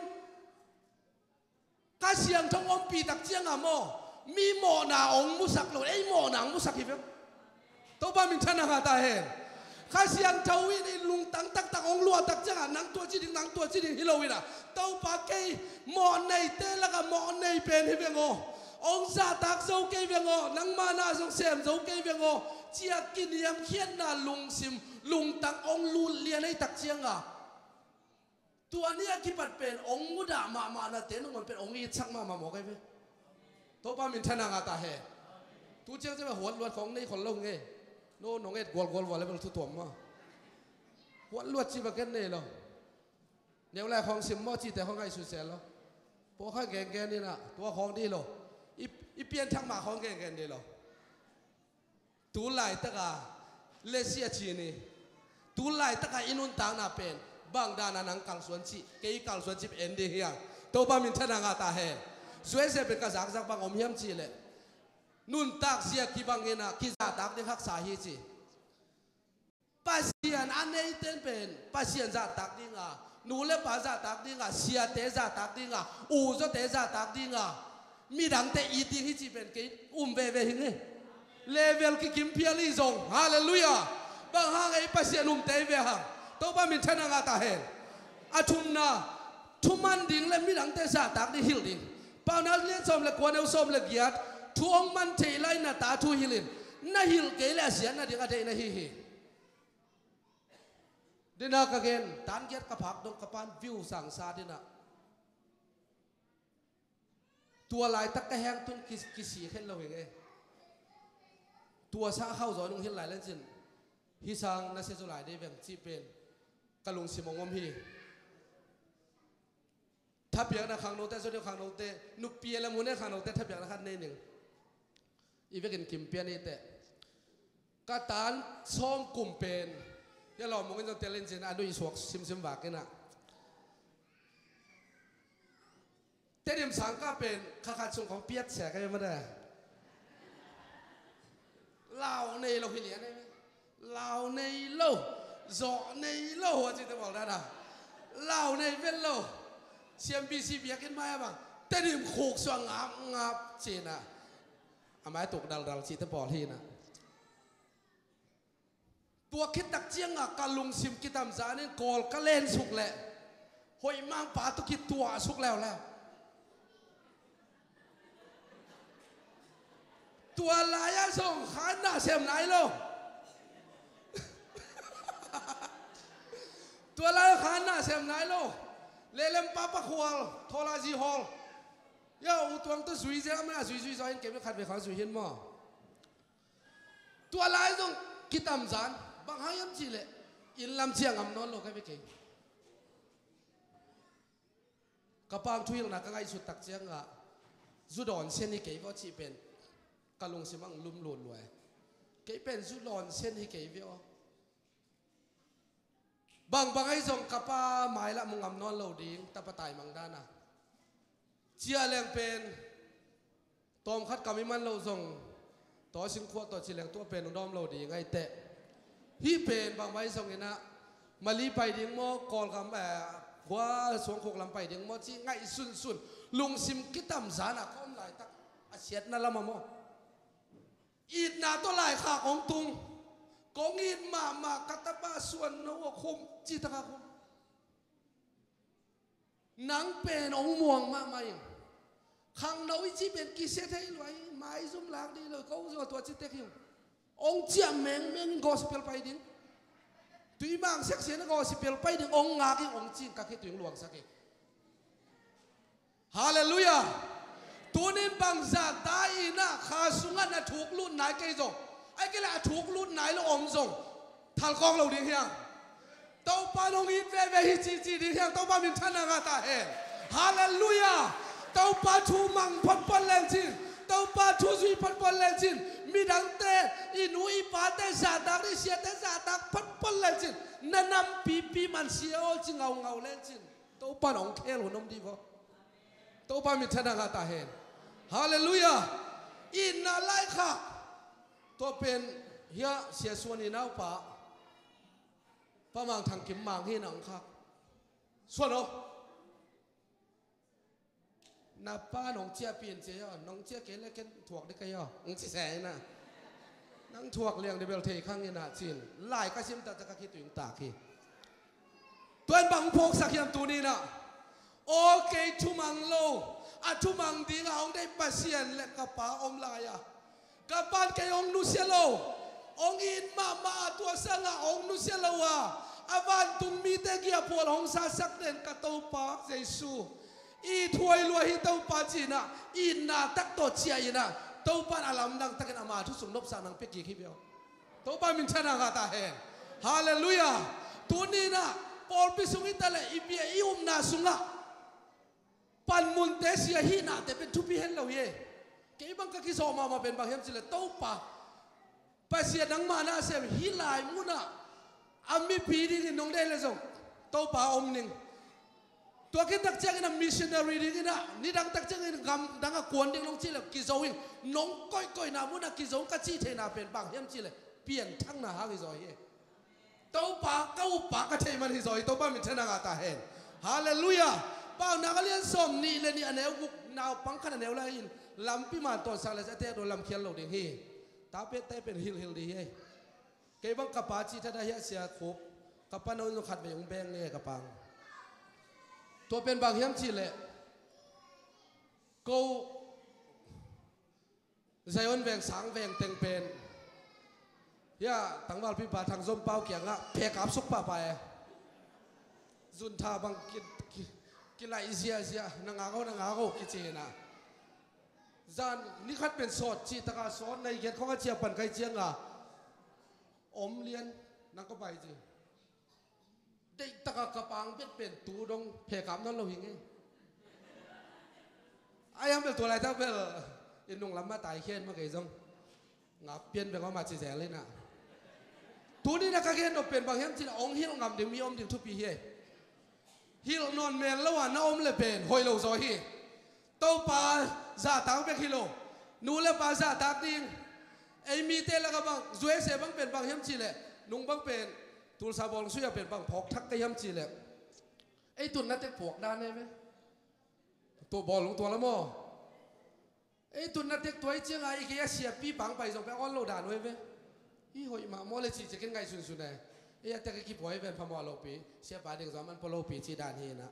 กาเสียงทองอมปีตักเชียงอะโมมีหมอนาองมุสักโลไอหมอหนังมุสักอีเวตัวบ้ามินชนะกาตาเฮนกาเสียงเทวินลุงตังตักตักองลัวตักเชียงอะนังตัวจีดิงนังตัวจีดิงฮิโลวินะเต้าป่าเกยหมอในเตละกับหมอในเป็นฮิเวงโอองซาตักโซเกยเวงโอนังมานาสงเสมโซเกยเวงโอเจียกินยำเขียนนาลุงซิมลุงตังองลูเลียนให้ตักเชียงอ่ะตัวนี้คิดปัดเป็นองมุดามามานาเตนมันเป็นองอีชักมามาหมอไงเว้ยตัวป้ามินทนางาตาเฮตัวเจ้าจะมาหัวลวดของในคนลงไงโน่นองเอ็ดกวลกวลวอลเลยเป็นทุตัวมาหัวลวดจีบกันเนี่ยหรอเดี๋ยวแรกของซิมมอจีแต่ของไงสุดแสนแล้วพวกข้าแกงแกนี่นะตัวของดีหรออีอีเปลี่ยนทางมาของแกงแกนี่หรอตัวไหลตะกาเลเซียจีนี่ตูไล่ตะกายอินุนต่างน่าเป็นบางด้านนังกังส่วนชีเกี่ยกังส่วนชีเอ็นดีเฮียตัวป้ามินทนางาตาเฮสวยเสียเป็นกษัตริย์สักบางอมเฮียมชีเลยนุ่นตักเสียกีบังเงินกิจาตักเด็กฮักษาฮีจีปัสเซียนอันนี้เต้นเป็นปัสเซียนจะตักดิ้งอ่ะนูเล่ปัสจะตักดิ้งอ่ะเสียเตะจะตักดิ้งอ่ะอูจะเตะจะตักดิ้งอ่ะมีดังเตะอีดิ้งฮีจีเป็นกี่อุ้มเวเวหิงเลเวลกิคิมเพียริซงฮาเลลูยาบางห้างไอ้ปัสเซียนอุ้มเตะเวหังตัวป้ามินทนางาตาเฮอาทุมนาทุมันดิ้งและมีดังเตะจะตักดิ้งฮิลดิ้งป่าวนั้นเลี้ยงส้มเล็กกว่าเลี้ยงส้มเล็กยัดทวงมันเทไลน่ะตาทูฮิลินน่าฮิลเกลเสียน่ะดิ้งอะไรน่ะฮิฮิดินักเกณฑ์ตันเกียรติกับผักดงกับปานวิวสังสารดินะตัวลายตะกะแหงตุนกิกิสีเห็นเราเองไงตัวซาเข้าจอนุ่งเห็นหลายเล่นจินฮิซังน่าเสียจุลายได้แบ่งจีเป็นกะลุงสิมงอมฮีถ้าเปียกนะขังโนเตสุดเดียวขังโนเตนุเปียละมุนเนี่ยขังโนเตถ้าเปียกนะขันเนหนึ่งอีเวกินกิมเปียนี่เตกะตันซ้อมกลุ่มเป็นยังเรามองกันจนเตลินจินอันดูอีสวกซิมซิมวากันนะเตดิมสังก็เป็นข้าขาดส่งของเปียกแสกันยังไม่ได้เหล่าในเราพิเลียนได้ไหมเหล่าในโลจอในโลว่าจะบอกได้นะเหล่าในเป็นโลเซียมบีซีเปียกันมาบ้างเตดิมขูกสว่างงับงับจีน่ะอามาตกดัลดัลจีตบอลที่นะตัวคิดตักเจียงอ่ะกะลุงซิมกิตามจานี่กอลกะเล่นสุกแหละหอยมังป่าตุกิตัวสุกแล้วแล้วตัวลายส่งขานหน้าเสียมไหนโลตัวลายขานหน้าเสียมไหนโลเลเลมป้าปะควงโทราจีฮอลย่าอุตวังตัวสุยเจ้าไม่น่าสุยสุยซอยเก็บไว้ขัดไปขังสุยเห็นมั้งตัวลายส่งกิตามจานบางหายำจีเลยอินลำเชียงอำนอนโลกให้ไปเก่งกระปางทุยหนักง่ายสุดตักเชียงอ่ะสุดอนเส้นนี่เก๋ก็จีเป็นกะลงสิมังลุ่มหลุดรวยเก๋เป็นสุดอนเส้นที่เก๋วิโอบางบางไอ้ส่งกระปาหมายละมึงอำนอนโลดิ้งตะปะไตมังด้านะเชียแรงเป็นตอมคัดกามิมันโลส่งต่อชิงขวดต่อชิแรงตัวเป็นดอมโลดิ้งไงเตะที่เป็นบางไว้ส่งเนี่ยนะมาลีไปดิ้งโมกอลคำแบบว่าสวงโคกลำไปดิ้งโมจีไงสุนสุนลุงซิมกิตามสานะก้มไหลตักอาเชียดนั่นละมาโมอีดนาตัวไหลขาของตุงกองอีดมามากตบ้าส่วนนวคุมจิตกาคุมหนังเป็นองม่วงมาไม่ขังเราอีจีเป็นกิเซตให้รวยไม้ซุ่มหลังดีเลยเขาจะตัวจิตเตกิวองเจียมแมงแมงกอสเปลไปดิ้งตุยบางเซ็กเสียนกอสเปลไปดิ้งองงากิองจีนกักให้ตุยหลวงสักเองฮาเลลูยาตัวนี้บางจากตายนะข้าสุงันนะถูกลุ่นไหนกันจงไอ้กิเลสถูกลุ่นไหนแล้วองจงทัลกองเราดีเฮียงเต้าปานองอินเวเวฮิจีจีดีเฮียงเต้าปามินทนางาตาเฮฮาเลลูยาเต้าปาทูมังพันพันเลนจินเต้าปาทูซุยพันพันเลนจินมีดังเตอินุอีปาเตซาดักดิเสียเตซาดักพันพันเลนจินนั่นนำปีปีมันเสียโอจิงเอาเงาเลนจินเต้าปานองเคลหัวนมดีพอเต้าปามินทนางาตาเฮฮาเลลูยาอินนาไลค่ะตัวเป็นเฮียเสียส่วนอินเอาป่าป้ามังทางกิมมังที่หนังค่ะส่วนเรานับป้าน้องเจี๊ยบเปลี่ยนเจี๊ยน้องเจี๊ยบเกล็ดเกล็ดถ่วงได้กันย่อน้องแสงนะนั่งถ่วงเลี้ยงในเบลเทข้างนี้นะจีนไล่ก็ชิมแต่จะคิดถึงตาขี้ตัวบังพกสักยามตัวนี้นะโอเคทุมังโลอาทุมังดีเอาได้ปัสเซียนและกระป๋าอมลายะกระป๋าแกองนุเซโลองอินมามาตัวสังองนุเซโลวะอาวันตุงมีเตกียพวลองซาสักเด่นกระตูปากเจสูอีถวยรวยฮิตาปาจีนะอินนาตักโตเชียนะเต้าปานอาลัมดังตะกันอามาทุสุนนบสานังเปกีขี้เบียวเต้าปานมินชนะกาตาเฮฮาเลลูยาตัวนี้นะปอลพิสุงิตะเลอีเบียอีอุมนาสุงะปันมุนเตเสียฮีนาแต่เป็นทุบพิเห็นเราเย่เกี่ยบังกะกิโซมามาเป็นบางเฮมสิเลโต้ปะไปเสียดังมานาเซมฮีลายมุนะอามีปีดิ้งน้องได้เลยส่งโตป่าอมหนึ่งตัวคิดตักเจ้ากินมิชชันนารีดิ้งนะนี่ดังตักเจ้ากินกำดังกวนดิ้งลงจีเลยกิโซวิงน้องก้อยก้อยนามุนักกิโซกัจจีเทนาเป็นบางเฮียมจีเลยเปลี่ยนทั้งนาฮากิโซเฮโตป่าเก้าป่ากระเทมันกิโซโตป่ามิเทนากาตาเฮนฮาเลลูยาป่าวนักเรียนสมนี่เลยนี่อันเอวกุกนาวปังขันอันเอวเลยอินลำปีมาตอนสักเลยจะเตะโดนลำเขียนโลดิ้งเฮตาเป็ดเตะเป็นฮิลฮิลดีเฮเก็บังกับปาจีถ้าได้เฮียเสียครบกับปานนขัดไปยังแบงเนี่ยกับปังตัวเป็นบางเฮียมจีเลยกูใจวันแบงสังแบงเต็งเป็นย่าตั้งวันพิพาทางส้มเป้าเกียงอ่ะเพกับสุกป่าไปจุนท่าบางกินกินไรเสียเสียนางอาเขานางอาเขากินเจนะจานนี่ขัดเป็นสดจีตะกาสดในเขตเขาก็เชียบปั่นไก่เจียงอ่ะอมเลียนนักก็ไปจีได้ตะกากระปังเป็นเป็นตูดงเพกับนั่นเราหิงไงไอ้ยังเป็นตัวอะไรทั้งเป็นอินนงลำมาตายเขียนมาเกี่ยงงับเปลี่ยนเป็นว่ามาจีแสเลยนะตูนี่นักเขียนเราเป็นบางเห็นจีองฮิลงำเดี๋ยวมีอมเดี๋ยวทุบปีเฮฮิลนอนเมนแล้วว่าน้าอมเลยเป็นหอยโลซอยฮีโตปาซาตังเป็นกิโลนูเลปาซาตักดิ้งไอ้มีเตลกับบางสวยเสบังเป็นบางเห็นจีเลยนุ่งบางเป็นตูสาบองสุยเป็นบางพอกทักก็ย้ำจีเลยไอ้ตุนนั่นจะพวกด้านได้ไหมตัวบอลลงตัวละมั้งไอ้ตุนนั่นเด็กตัวไอ้เจ้าไอ้เกียเสียปีบังไปส่งไปอ้อนโลดานไว้ไหมอีหอยมาโมเลจีจะกินไงสุนสุนเลยไอ้แต่ก็คิดว่าเป็นพม่าโลปีเสียบาดเด็กสามันพอโลปีจีดานเฮนะ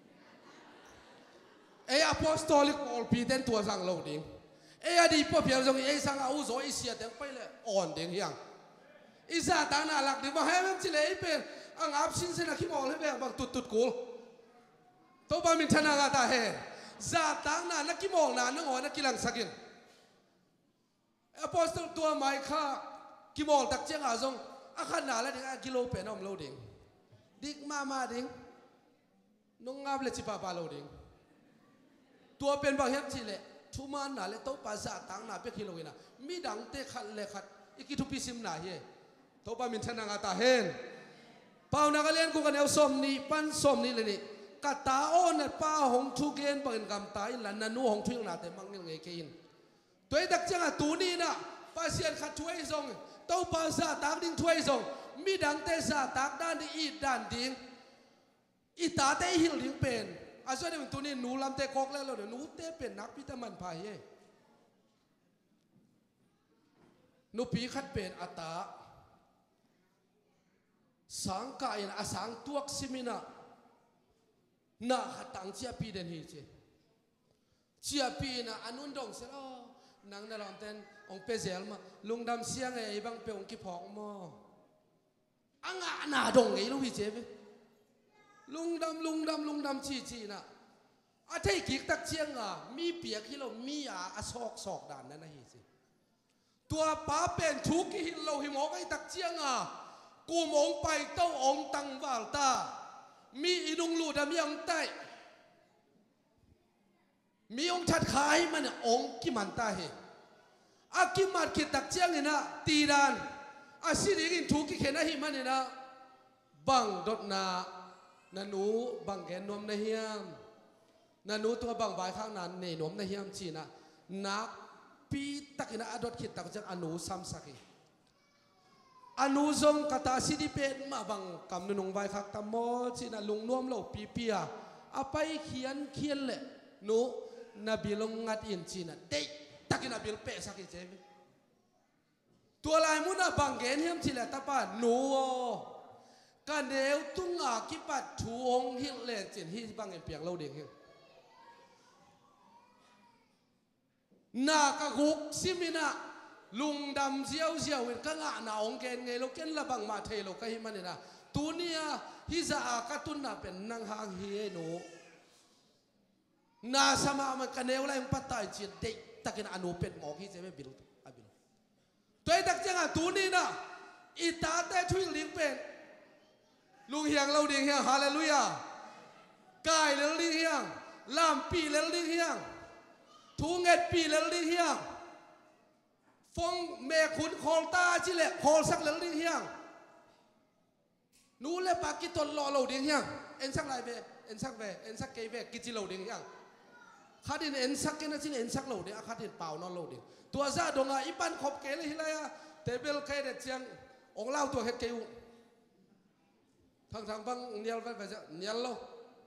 ไอ้ Apostolic โอลปีเต้นตัวสั่งโลดิ้งไอ้อดีตพ่อเพียงส่งไอ้สั่งเอาโซ่ไอ้เสียเต็มไปเลยอ่อนเด้งยังไอ้ซาตานน่ารักดีว่าให้มันจีเลยเป็นอังอับสินเสนาขี้มองเลยแบบบางตุดตุดกูตัวบางมินทนากาตาเฮซาตานน่านักขี้มองน่านักอ่อนนักกิลังสักินอพอสตอลตัวไมค่าขี้มองตักเจ้าอาซงอาขันน่าแล้วเด็กกิโลเป็นอมโลดิ้งดิกมามาดิ้งนุ่งงับเลยจิปาปาโลดิ้งตัวเป็นบางเฮียจีเลยทุมาน่าเลยตัวภาษาต่างน่าเป็นกิโลกินะมีดังเตะขัดเลยขัดอีกทุพิสิมน่าเฮตัวบางมินทนากาตาเฮนเป่านักเรียนกูกันเอาสมนี่ปั้นสมนี่เลยนี่กาตาโอนป้าหงทุกเกนเป็นกำตายหลันนันูหงทุกนาแต่มังเงินเงยกินตัวไอ้ดักจังอ่ะตูนี่นะภาษาขัดช่วยส่งตัวภาษาตากดิ้งช่วยส่งมีดังเตสาตากด้านดีอีด้านดิ้งอีตาเตหิลดิ้งเป็นอาศัยเป็นตัวนี้หนูลำเตะกอกแล้วเราเดี๋ยวหนูเตะเป็นนักพิธมันพายเย่หนูปีขัดเป็นอัตาสังกายนะอาสังตัวสิมินะน่าขัดตังเชียปีเดนฮีเจเชียปีนะอนุนดงเสร็จแล้วนังนั่นเราเต้นองเปเซลมาลุงดำเสียงไอ้บังเปองกิพอกมาอังอาหนาดงไอ้ลูกพี่เจฟลุงดำลุงดำลุงดำชีชีนะอาเทกิกตักเชียงอ่ะมีเปียกที่เรามีอาอศอกศอกด่านนั่นนะฮีเจตัวป้าเป็นทุกข์ที่เราหิมอกไอ้ตักเชียงอ่ะกูมองไปเต้าองตังวาลตามีอีนุงลูดมีองไตมีองชัดขายมันองกิมันตาเฮอากิมันคิดตักเจียงเห็นะตีดานอาศิริกินทุกข์เห็นนะฮิมันเห็นะบังดดนานันูบังแกนนมในเฮียมนันูตัวบังใบข้างนั้นเนนมในเฮียมจีนะนักปีตักเห็นะอดดคิดตักเจียงอนุซ้ำสักอนุทรงกตาสิดิเป็นมาบังกำนุงใบขักตมอสินะลุงน่วมโลปีเปียอาไปเขียนเขียนเลยนูนบีลงงัดอินจีนะเด็กตักนบีลเปะสักเจมตัวลายมุนาบังเกนเฮียมจีละตาปานูกันเดียวตุ้งอากิปัดทูองฮิเลนจินฮิบังเอ็นเปียงเราเด็กนากะกุกซิมินะลุงดำเสียวเสียวเห็นก็งะหนาองเกนไงเราเกนละบังมาเทโลก็ฮิมันนี่นะตัวนี้ฮิซาอากาตุนน่ะเป็นนางหางเฮโนนาสมามันกันเอวอะไรมันปัตตายจีเด็กตะกินอนุเป็นหมอกฮิเจไม่บิลอาบิลตัวไอ้ตักจังอ่ะตัวนี้นะอีตาแต่ช่วยเลี้ยงเป็นลุงเฮียงเราเลี้ยงเฮียงฮาเลลูยากายเราเลี้ยงเฮียงลามปีเราเลี้ยงเฮียงทูเงดปีเราเลี้ยงเฮียงฟงแม่ขุนคอลตาจิเละคอลสักเหลืองเฮียงนู้เล่ปากิตนรอเราดิ้งยังเอ็นสักไรเวเอ็นสักเวเอ็นสักเกยเวกิจิเราดิ้งยังข้าดินเอ็นสักเกนะจินเอ็นสักเราดิ้งข้าดินเปล่านอนเราดิ้งตัวซาดงอ่ะอีปันขบเกลฮิลายะเทเบิลเคยเด็ดเชียงองเล่าตัวเฮ็ดเกยทางทางบังเนียลไปไปจะเนียลเรา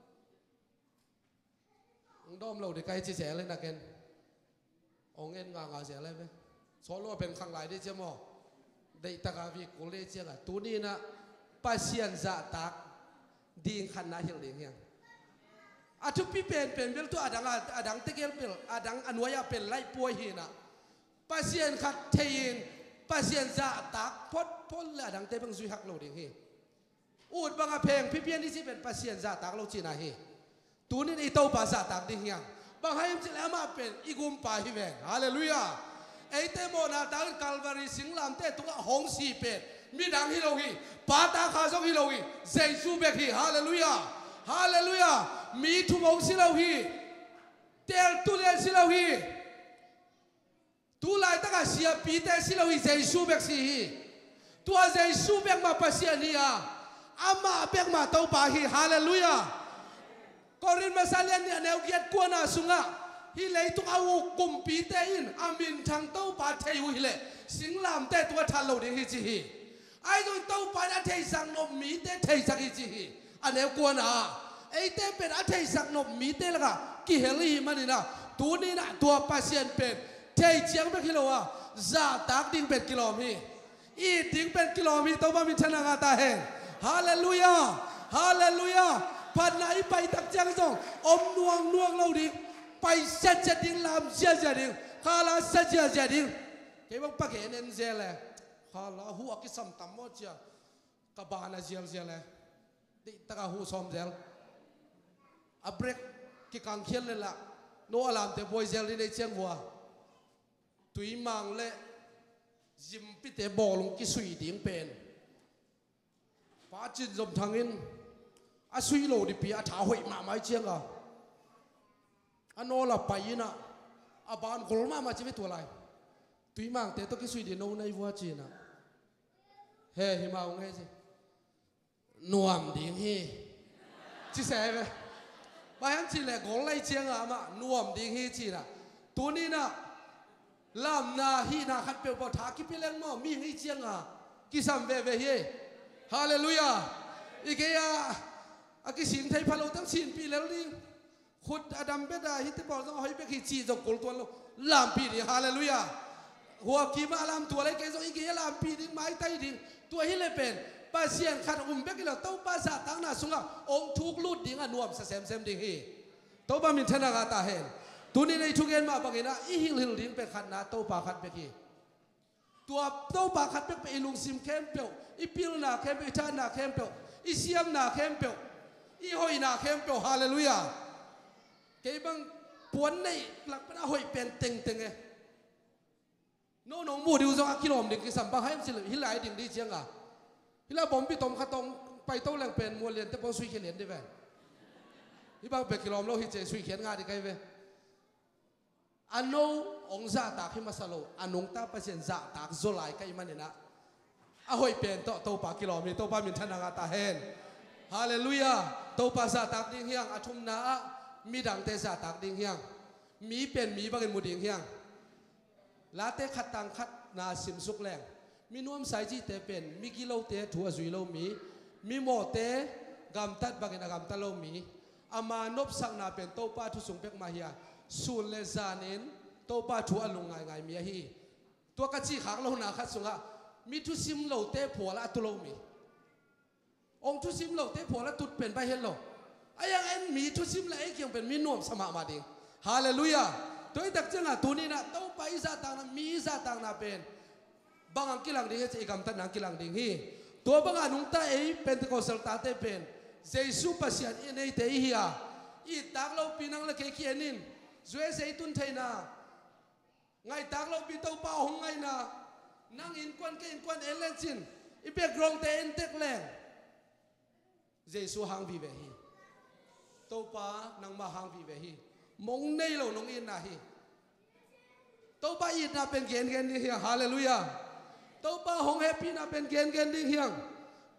ดอมเราเด็กไก่จีเสียเลยนะเกนองเงินงางาเสียเลยไหมโซโล่เป็นขังหลายได้เจ้าหม้อได้ตะกาวิกุเลเชียงอ่ะตัวนี้นะปัสยันจะตักดิ่งขันนาเฮียงดิ่งเฮียงอาทุปีเป็นเป็นเบลตัวอดังอดังเตเกลเป็นอดังอนุยาเป็นไล่ป่วยหินะปัสยันขัดเทียนปัสยันจะตักพดพดเลยอดังเตบังซุยหักเราดิ่งเฮียอูดบังอาเพงพี่เพียนที่สิเป็นปัสยันจะตักเราจีน่าเฮียตัวนี้ไอโตปัสจะตักดิ่งเฮียบางให้มันจะแล้วมาเป็นอีกุมปาฮิเวงฮาเลลูยาไอเตโมนาตังกัลวารีสิงลามเตตัวหงสีเป็ดมีดังฮิโลฮีปาตาคาซงฮิโลฮีเซซูเบกฮีฮาเลลูยาฮาเลลูยามีทุมงสิโลฮีเตลตุเลสิโลฮีตุลายตะกาเสียปีเตสิโลฮีเซซูเบกซีฮีตัวเซซูเบกมาปัสยานีอาอามาเบกมาเต้าปาฮีฮาเลลูยากอรินมาซาเลียนเนี่ยแนวเกียรติกวนอาสุงะฮิเลตุกอาวุกุมปีเตอินอามินทางเต้าปาเทยุฮิเลสิงลามเตตัวทันโลดิฮิจิฮีไอ้ตัวเต้าปาเทสังนมมีเตเทสักฮิจิฮีอันแนวกวนอาไอ้เตเป็นอาเทสักนมมีเตละกะกิเฮลีมันนี่นะตัวนี้นะตัวปัสเซียนเป็นเทเจียงเป็นกิโลอ่ะซาตักดิ้งเป็นกิโลมีอีดิ้งเป็นกิโลมีตัวบ้ามิชนะกาตาเฮฮาเลลูยาฮาเลลูยาพันไหนไปตักเจียงส่งอมนวงนวงเราดิไปเสียจดิ้งลามเสียจดิ้งข้าลาเสียจดิ้งเก็บปักเกนเอ็นเซลข้าลาหัวกิสัมตัมโมเจียกับบานาเจียลเซลดิตะกาหูสอมเซลอับเรกกิกังเขียนเลยละโนอาลามเตบอยเซลในเชียงหัวตุยมังเล่ยิมปิเตบอลงกิสุยดิ้งเป็นป้าจินจมทางอินอาสุยโลดิปีอาท้าหอยมาไม่เชียงอ่ะอันโนละไปนะอาบานกลมามาจีบตัวไรตุยมังเตตัวกิสุยดีโนในวัวจีนะเฮ้หิมาองเฮ้สินวมดิ้งเฮ้จีเสพไปฮันจีเล่กลไลเชียงอ่ะมานวมดิ้งเฮ้จีนะตัวนี้นะลำนาฮีนาขัดเปลวปะทากิพิเลงมั่วมีให้เชียงอ่ะกิสัมเวเวเฮฮาเลลูยาอีกอย่างอากิสิงไทยพะโลตั้งสินปีแล้วนี่ขุดอดัมเบดาฮิตบอกต้องให้เบกิจีจงกลตัวเราลามปีนี่ฮาเลลูยาหัวกีมาลามตัวอะไรแกส่งอีกอย่างลามปีนี่ไม้ไตดิ่งตัวฮิเลเป็นป้าเสียนขัดอุ้มเบกิเราเต้าป้าสาตั้งหน้าสุงะองทุกลุดดิ่งอ่ะนวมเซมเซมดิ่งเฮเต้าป้ามินชนะกาตาเฮนตัวนี้ในทุกเย็นมาบางเห็นนะอีหิลหิลดิ่งเป็นขัดนาเต้าป้าขัดเบกิตัวเต้าป้าขัดเบกไปลุงซิมเข้มเปียวอีพิลนาเข้มเปียวชานาเข้มเปียวอีเสียมนาเข้มเปียวอีหอยนาเข้มเปียวฮาเลลูยาเก็บังปวนในหลักเป็นหอยเป็นเต็งเต็งไงโน่นองมูดิวซองกิโลมดิ่งกิสัมปังให้มันสิฮิลายดิ่งดีเชียงอ่ะฮิลาบอมพี่ตอมขัดตรงไปเต้าแรงเป็นมัวเรียนแต่พอสุยเขียนเรียนได้ไหมฮิบางเป็นกิโลมเราฮิเจสุยเขียนงานได้ไงเว้ยอันโนองซาตากฮิมาสโลอันนงตาเปอร์เซ็นต์ซาตากโซไลใกล้มันเนี่ยนะอ่ะหอยเป็นโตโตปากิโลมีโตปามินทนางาตาเฮนฮาเลลูยาโตปาซาตากดิ่งเฮียงอาชุมนามีดังเตซาตากดิ่งเฮียงมีเป็นมีบางเงินมุดิ่งเฮียงลาเตขัดตังขัดนาสิมสุกแรงมีนวมสายจีเตเป็นมีกิโลเตถัวสุยโลมีมีโมเตกำตัดบางเงินกำตัดโลมีอามานบสังนาเป็นโตปาทุสุงเป็กมาเฮียสูเลซานินโตปาถัวลุงไงไงเมียฮีตัวกระชีขางโลนาขัดสุงะมีทุสิมโลเตผัวละตุโลมีองทุสิมโลเตผัวละตุดเป็นไปเห็นโลไอ้ยังเอ็นมีทุสิมละไอ้เกี่ยงเป็นมีนวมสมามาดิฮาเลลูยาตัวไอ้ตักเจ้าตัวนี้นะเต้าไปซาตังนะมีซาตังนะเป็นบางอันกิลังดิ่งให้อีกคำตันนังกิลังดิ่งฮีตัวบางอันนุ่งตาเอเป็นตะโกสลตาเตเป็นเจสุปัสยันในเตฮียาอีตักเราปีนังละเคเคียนินสวยเซตุนเทนาไงตักเราปีเต้าเป้าหงไงนะนั่งอินควันเกอินควันเอเลนซินอีเปียกรองเตอินเตกแรงเจสุหังวิเวฮีโตปานังมาหังวิเวฮีมงในเรานงอินนะฮีโตปาอินนะเป็นเกณฑ์เกณฑ์ดิ่งเฮียงฮาเลลูยาโตปาหงแฮปปี้นะเป็นเกณฑ์เกณฑ์ดิ่งเฮียง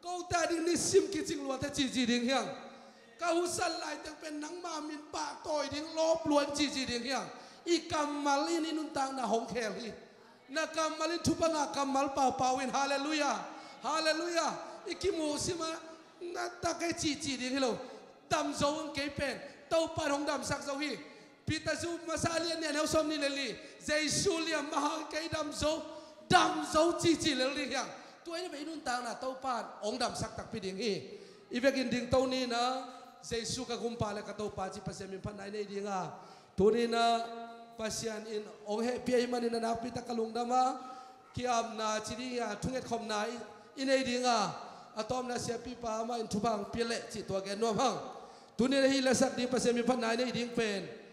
ก็แต่ดิ้งนี่ซิมกิจิงล้วนแต่จีจีดิ้งเฮียงก้าวสันไหลแต่เป็นนังมามินปากต่อยดิ้งลบล้วนจีจีดิ้งเฮียงอีกำมาลีนี่นุ่นต่างน่ะหงแคลีนักกำมาลีทุบงากำมาลเป่าเป่าวินฮาเลลูยาฮาเลลูยาอีกิมูสิมานัตตะเกจีจีดิ้งฮิโลดำโซ่เกยเป็นเต้าปานหงดำสักโซฮีพิตาซูมาซาเลียนเนี่ยเราสมนี่เลยลีเจสูเลียมมาหาเกยดำโซ่ดำโซ่จีจีเลยลีเฮียงตัวนี้ไปนุ่นต่างน่ะเต้าปานองดำสักตักพิดิ้งฮีอีเวกินดิ้งเต้านี้นะเจสูกับกุมปาเลกับเต้าปานจีพัสมิพันไหนในดิ้งอ่ะตัวนี้นะpasien in ong he pi man in na pita kalung dama kiam na chiri ya thunget khom na in ei dinga atom na sia pi pa ma in thubang pi le chi to gen no bang tuni hi la sak di pasien mi phan nai nei ding pen